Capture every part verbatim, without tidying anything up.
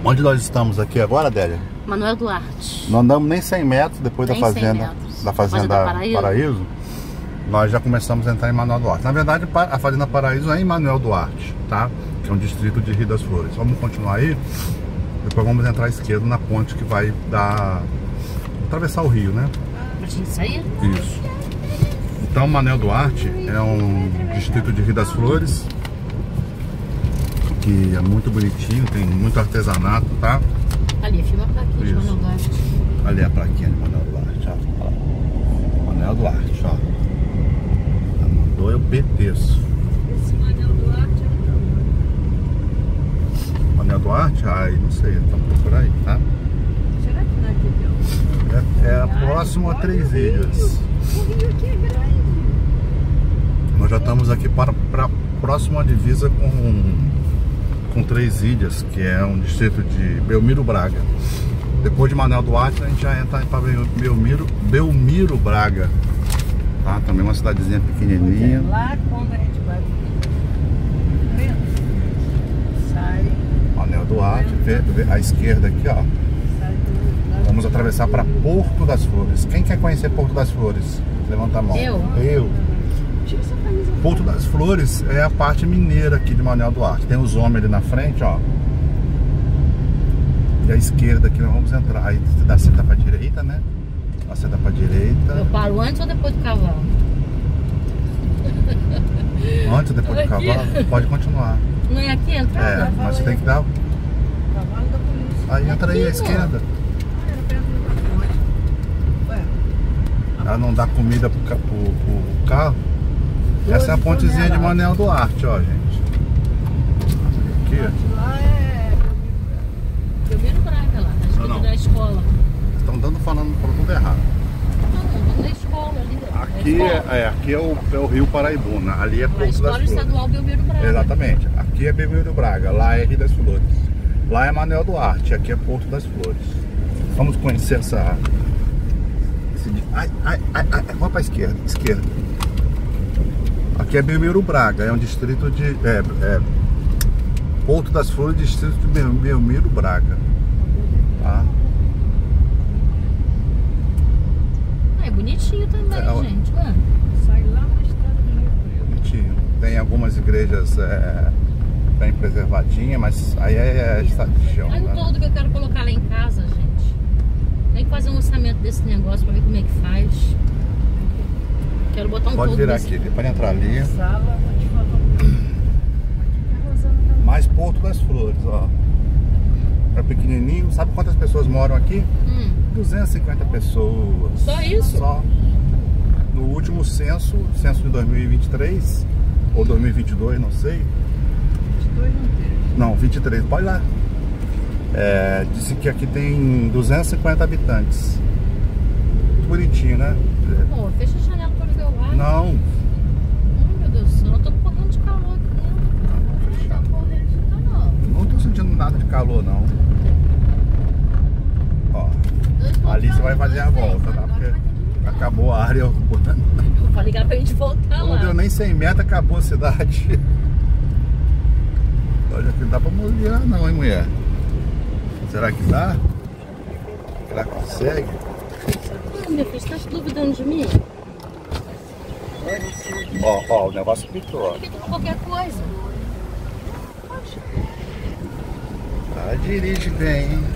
Onde nós estamos aqui agora, Adélia? Manuel Duarte. Não andamos nem cem metros depois nem da fazenda, da fazenda Paraíso. Paraíso. Nós já começamos a entrar em Manuel Duarte. Na verdade, a fazenda Paraíso é em Manuel Duarte, tá? Que é um distrito de Rio das Flores. Vamos continuar aí. Depois vamos entrar à esquerda na ponte que vai dar... atravessar o rio, né? Pra gente sair? Isso. Então, Manuel Duarte é um distrito de Rio das Flores, que é muito bonitinho, tem muito artesanato, tá? Ali, filma a plaquinha de Manuel Duarte. Ali é a plaquinha de Manuel Duarte, ó. Manuel Duarte, ó. Ela mandou eu peteço. Esse Manuel Duarte é o Manuel Duarte? Ai, não sei, então procura aí, tá? Será que não é aqui? É, é próximo a Três Ilhas. O rio aqui é grande. Nós já estamos aqui para, para próximo à divisa com, com Três Ilhas, que é um distrito de Belmiro Braga. Depois de Manuel Duarte, a gente já entra para Belmiro, Belmiro Braga. Tá? Também uma cidadezinha pequenininha. Lá quando a gente vai sai. Manuel Duarte, vê, vê à esquerda aqui, ó. Vamos atravessar para Porto das Flores. Quem quer conhecer Porto das Flores? Levanta a mão. Eu. Eu. Porto das Flores é a parte mineira aqui de Manuel Duarte. Tem os homens ali na frente, ó. E à esquerda aqui nós vamos entrar. Aí dá seta para direita, né? Dá seta para direita. Eu paro antes ou depois do cavalo? Antes ou depois do cavalo? Pode continuar. Não é aqui a entrada? É, mas você tem que dar. Cavalo da polícia. Aí entra aí à esquerda. Era perto da ponte. Ué. Ela não dá comida pro, ca- pro, pro carro. Essa é a pontezinha de Manuel Duarte, ó, gente. Aqui, ó. Lá é Belmiro Braga lá, tá escrito Não, não. da escola. Estão dando falando por tudo errado. Não, não, da escola ali. ó. Aqui Da é, escola. é, aqui é o, é o Rio Paraibuna, ali é A Porto das escola Flores. estadual Belmiro Braga. Exatamente. Aqui é Belmiro Braga, lá é Rio das Flores. Lá é Manuel Duarte, aqui é Porto das Flores. Vamos conhecer essa... Esse, ai, ai, ai, ai, vamos para a esquerda, esquerda. Aqui é Belmiro Braga, é um distrito de... É, é, Porto das Flores, distrito de Bel- Belmiro Braga. Tá? Ah, é bonitinho também, É, ó. gente. Ah, sai lá na estrada do Rio Preto. Bonitinho. Tem algumas igrejas é, bem preservadinhas, mas aí é, é estado de chão, olha o né? todo que eu quero colocar lá em casa, gente. Tem que fazer um orçamento desse negócio pra ver como é que faz. Quero botar um Pode todo virar desse... aqui, pode entrar ali. Sala, vou te falar. Aqui que a Rosana tá. Mais Porto das Flores, ó. É pequenininho. Sabe quantas pessoas moram aqui? Hum, duzentas e cinquenta pessoas. Só isso? Só. No último censo, censo de dois mil e vinte e três ou dois mil e vinte e dois, não sei. vinte e dois não teve. Não, vinte e três, pode ir lá. É, disse que aqui tem duzentos e cinquenta habitantes. Muito bonitinho, né? pô, fecha a janela pra ligar o ar. Não. Ai, meu Deus do céu, eu tô morrendo de calor aqui dentro. Tá correndo de canal. Não tô sentindo nada de calor, não. Ó, ali você vai fazer a volta, tá? Porque acabou a área urbana. Vou ligar pra gente voltar Não lá. deu nem cem metros, acabou a cidade. Olha, que não dá pra molhar não, hein, mulher? Será que dá? Será que consegue? Ai, meu filho, você tá duvidando de mim? Ó, ó, o negócio pitou, ó. Porque qualquer coisa. Ela dirige bem, hein?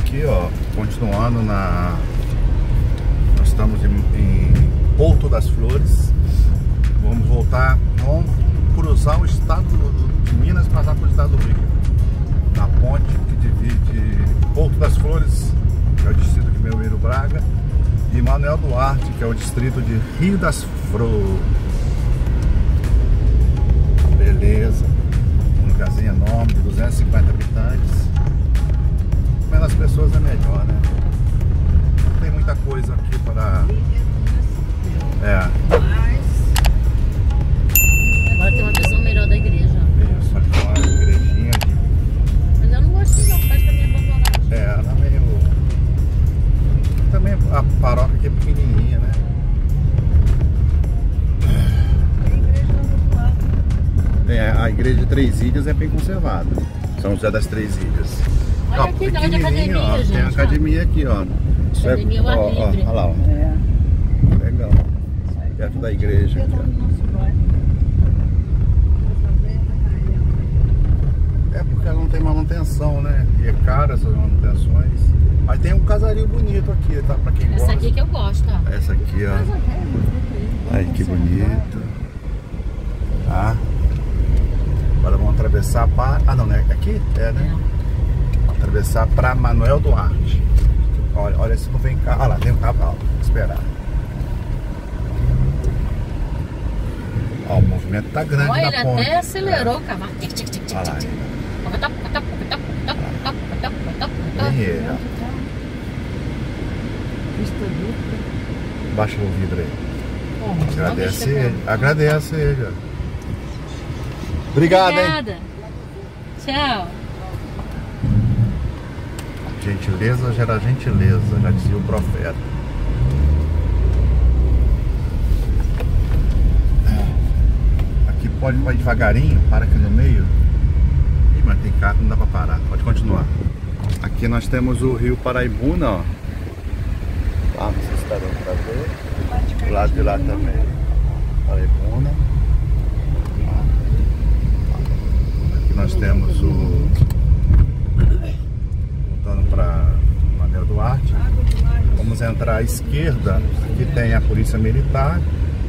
aqui, ó, continuando na... Nós estamos em, em Porto das Flores. Vamos voltar, vamos cruzar o estado de Minas e passar para o estado do Rio. Na ponte que divide Porto das Flores, que é o distrito de Belmiro Braga, e Manoel Duarte, que é o distrito de Rio das Flores. Beleza. Um lugarzinho enorme, de duzentos e cinquenta habitantes. Menos pessoas é melhor, né? Não tem muita coisa aqui para... É. Agora tem uma visão melhor da igreja. Isso, aqui é uma igrejinha aqui. Mas eu não gosto não, faz pra mim abandonar. É, ela é meio... Também a paróquia aqui é pequenininha, né? É, a igreja de Três Ilhas é bem conservada. São José das Três Ilhas. Olha aqui, dá onde academia, ó, gente. tem academia aqui, ó. Isso Academia é, ao ar ó, ó, livre. olha lá, ó. É. Legal. Perto da igreja aqui, ó. É porque ela não tem manutenção, né? E é cara essas manutenções. Mas tem um casario bonito aqui, tá? Pra quem Essa gosta. aqui que eu gosto, ó. Essa aqui, ó. Aí, que bonito. Tá? Agora vamos atravessar para... Ah, não, né? Aqui? É, né? Vamos atravessar para Manoel Duarte. Olha, olha se não vem carro. Olha lá, tem um cavalo. Vou esperar. Ó, o movimento tá grande Olha, na ele ponte. até acelerou o cavalo. Tic, tic, tic, tic, Olha lá. tic. Tem ele, ó. Baixa o vidro aí. Agradece ele. Agradece ele, ó. Obrigado, hein? Obrigada. Tchau. Gentileza gera gentileza, já dizia o profeta. Aqui pode ir devagarinho, para aqui no meio. Ih, mas tem carro, não dá pra parar. Pode continuar. Aqui nós temos o rio Paraibuna, ó. Lá, não sei se está dando pra ver. Do lado de lá também. Paraibuna. Aqui nós temos o... Voltando para Manoel Duarte. Vamos entrar à esquerda. Aqui tem a polícia militar.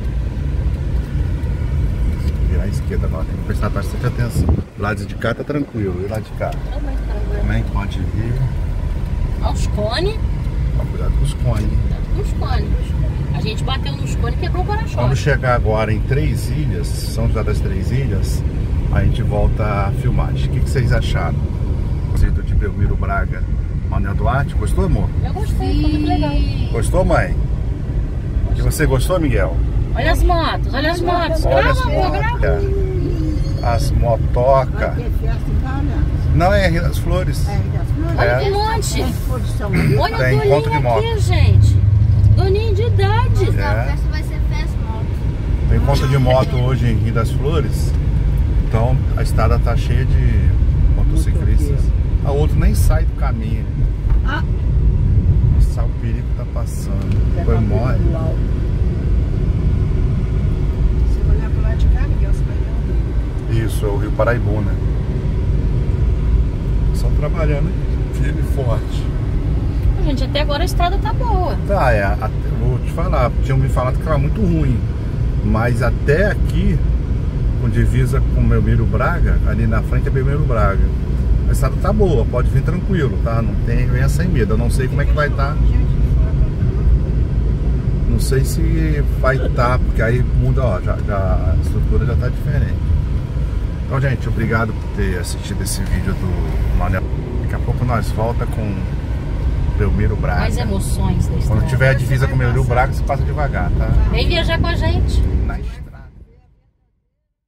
Virar à esquerda agora, tem que prestar bastante atenção. Do lado de cá tá tranquilo, e lá de cá também pode vir. Olha os cones. Cuidado com os cones. Cuidado com os cones. A gente bateu nos cones e quebrou o para-choque. Quando chegar agora em Três Ilhas, São José das Três Ilhas, a gente volta a filmagem. O que, que vocês acharam? O de Belmiro Braga, Manoel Duarte, gostou, amor? Eu gostei, ficou muito legal. Gostou, mãe? E você gostou, Miguel? Olha as motos, olha as motos. Olha Grava, as amor, grava. motocas. As motocas. Não, é Rio das Flores. Olha É. que monte. Olha Tem a encontro de Doninha moto. aqui, gente. Doninha de idade. É. A festa vai ser festa moto. Tem encontro de moto hoje em Rio das Flores. Então a estrada tá cheia de motociclistas. A outra nem sai do caminho. Ah. Nossa, o perigo tá passando. Foi mole. Se olhar pro lado de cá, Miguel, você vai ver o rio. Isso, é o Rio Paraibuna. Só trabalhando aqui, firme e forte. Gente, até agora a estrada tá boa. Tá, é, até, vou te falar, tinham me falado que tava muito ruim. Mas até aqui, com divisa com Belmiro Braga, ali na frente é Belmiro Braga. A estrada tá boa, pode vir tranquilo, tá? Não tem, venha sem medo. Eu não sei como é que vai estar. Não sei se vai estar, porque aí muda, ó, já, já, a estrutura já tá diferente. Então, gente, obrigado por ter assistido esse vídeo do Manoel. Daqui a pouco nós volta com Belmiro Braga. Mais emoções da estrada. Quando tiver a divisa com Belmiro Braga, você passa devagar, tá? Vem viajar com a gente. Na